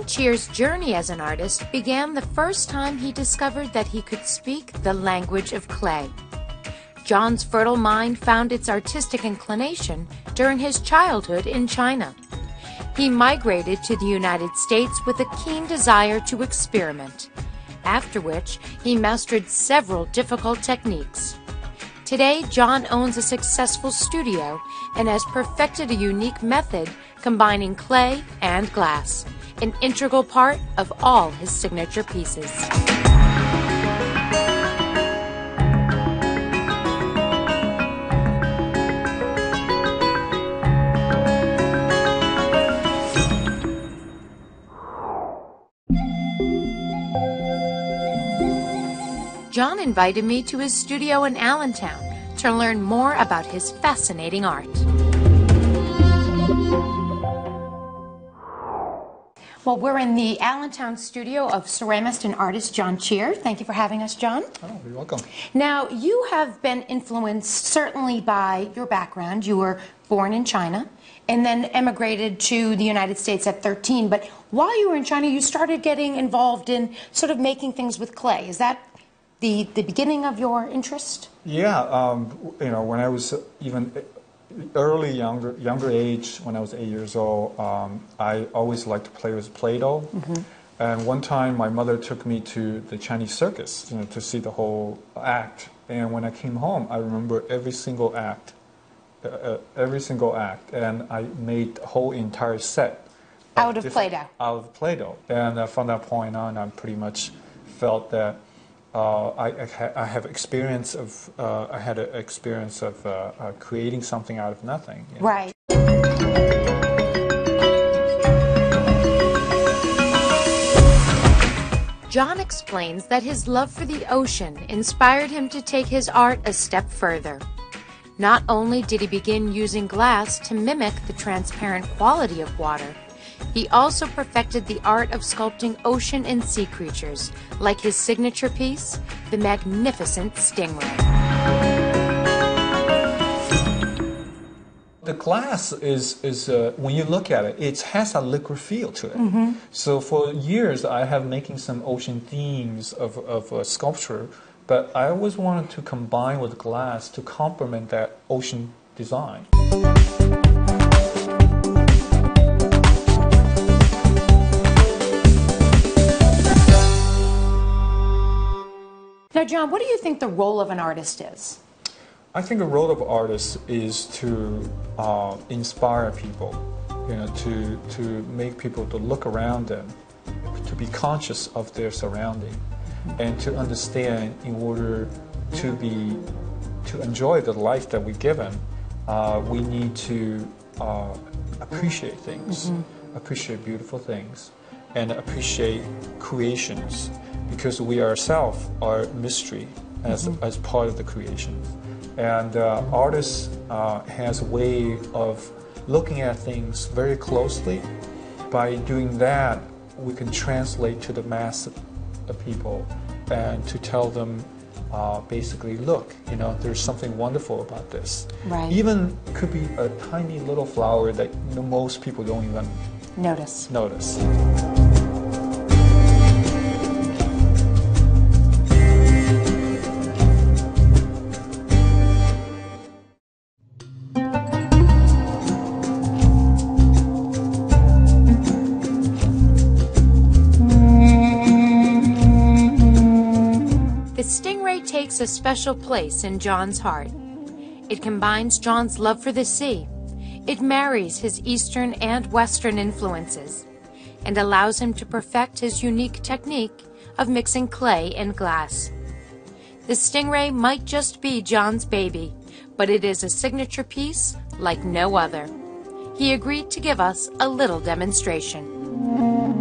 John Cheer's journey as an artist began the first time he discovered that he could speak the language of clay. John's fertile mind found its artistic inclination during his childhood in China. He migrated to the United States with a keen desire to experiment, after which he mastered several difficult techniques. Today, John owns a successful studio and has perfected a unique method combining clay and glass, an integral part of all his signature pieces. John invited me to his studio in Allentown to learn more about his fascinating art. Well, we're in the Allentown studio of ceramist and artist John Cheer. Thank you for having us, John. Oh, you're welcome. Now, you have been influenced certainly by your background. You were born in China and then emigrated to the United States at 13. But while you were in China, you started getting involved in sort of making things with clay. Is that the beginning of your interest? Yeah, when I was even younger age, when I was 8 years old, I always liked to play with Play-Doh. Mm-hmm. And one time my mother took me to the Chinese circus, to see the whole act. And when I came home, I remember every single act. And I made the whole entire set. Out of Play-Doh? Out of Play-Doh. And from that point on, I pretty much felt that I had an experience of creating something out of nothing. Right. John explains that his love for the ocean inspired him to take his art a step further. Not only did he begin using glass to mimic the transparent quality of water, he also perfected the art of sculpting ocean and sea creatures, like his signature piece, the magnificent stingray. The glass is when you look at it, it has a liquid feel to it. Mm-hmm. So for years, I have making some ocean themes of sculpture, but I always wanted to combine with glass to complement that ocean design. Now, John, what do you think the role of an artist is? I think the role of artists is to inspire people, to make people to look around them, to be conscious of their surrounding, and to understand in order to enjoy the life that we're given, we need to appreciate things, mm-hmm. appreciate beautiful things, and appreciate creations. Because we ourselves are mystery as part of the creation. And artists has a way of looking at things very closely. By doing that, we can translate to the mass of people and to tell them basically, look, there's something wonderful about this. Right. Even could be a tiny little flower that most people don't even notice. The stingray takes a special place in John's heart. It combines John's love for the sea. It marries his Eastern and Western influences and allows him to perfect his unique technique of mixing clay and glass. The stingray might just be John's baby, but it is a signature piece like no other. He agreed to give us a little demonstration.